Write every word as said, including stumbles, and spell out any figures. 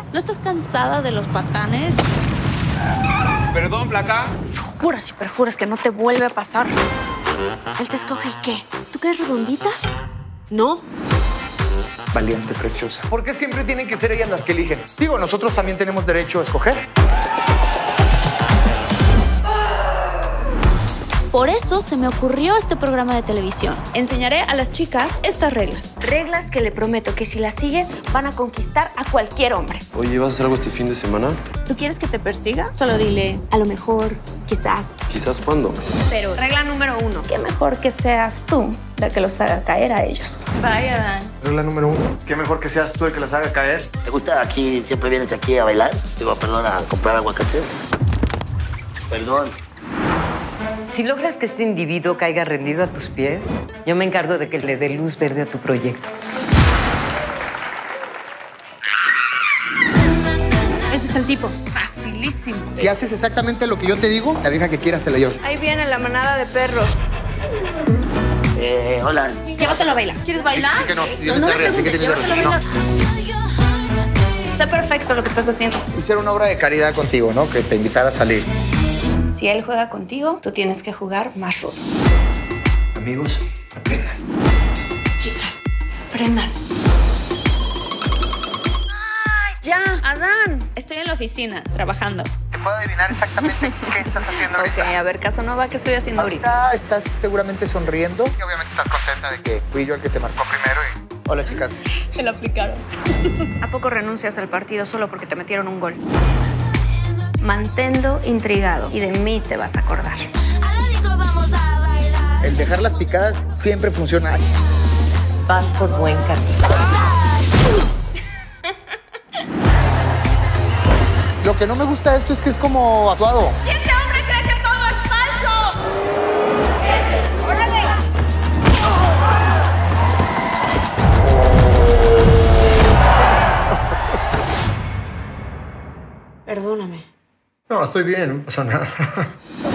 ¿No estás cansada de los patanes? Perdón, flaca. Juras y perjuras que no te vuelve a pasar. Él te escoge y ¿qué? ¿Tú quedas redondita? No. Valiente, preciosa. ¿Por qué siempre tienen que ser ellas las que eligen? Digo, nosotros también tenemos derecho a escoger. Por eso se me ocurrió este programa de televisión. Enseñaré a las chicas estas reglas. Reglas que le prometo que si las siguen van a conquistar a cualquier hombre. Oye, ¿vas a hacer algo este fin de semana? ¿Tú quieres que te persiga? Solo dile, a lo mejor, quizás. ¿Quizás cuándo? Pero regla número uno, qué mejor que seas tú la que los haga caer a ellos. Vaya, Dan. Regla número uno. Qué mejor que seas tú el que las haga caer. ¿Te gusta aquí, siempre vienes aquí a bailar? Digo, perdón, a comprar aguacates. Perdón. Si logras que este individuo caiga rendido a tus pies, yo me encargo de que le dé luz verde a tu proyecto. Ese es el tipo. Facilísimo. Si haces exactamente lo que yo te digo, la vieja que quieras te la llevas. Ahí viene la manada de perros. Eh, hola. Llévatelo a bailar. ¿Quieres bailar? Sí, que no, No, no me preguntes, llévatelo a bailar. No. Sé perfecto lo que estás haciendo. Hiciera una obra de caridad contigo, ¿no? Que te invitara a salir. Si él juega contigo, tú tienes que jugar más rudo. Amigos, aprendan. Chicas, prendan. Ya, Adán. Estoy en la oficina, trabajando. ¿Te puedo adivinar exactamente qué estás haciendo Ok, ahorita? a ver, Casanova, ¿qué estoy haciendo ahorita? Ahorita estás seguramente sonriendo y obviamente estás contenta de que fui yo el que te marcó primero y... Hola, chicas. Se lo aplicaron. ¿A poco renuncias al partido solo porque te metieron un gol? Manténlo intrigado y de mí te vas a acordar. El dejar las picadas siempre funciona. Vas por buen camino. Lo que no me gusta de esto es que es como actuado. ¿Y este hombre cree que todo es falso? ¡Órale! Perdóname. No, estoy bien, no pasa nada.